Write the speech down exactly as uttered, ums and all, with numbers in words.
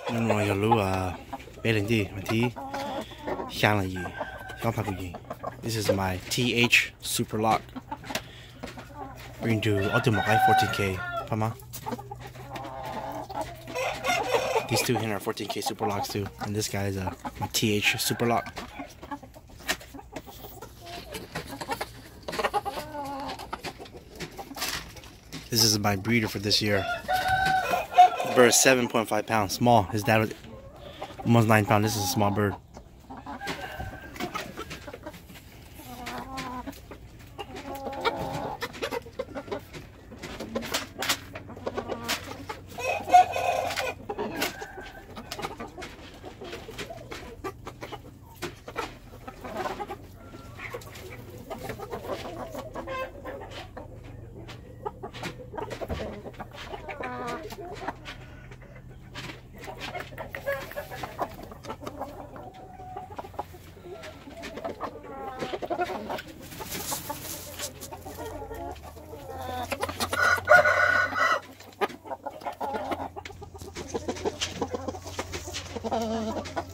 因為有路啊，俾零啲問題，香了嘢，香拍個嘢。This is my T H Super Lock. We're gonna do Ultimate I fourteen K, Pama. These two here are fourteen K Super Locks too, and this guy is a uh, my T H Super Lock. This is my breeder for this year. The bird is seven point five pounds, small. His dad was almost nine pounds. This is a small bird. Uh...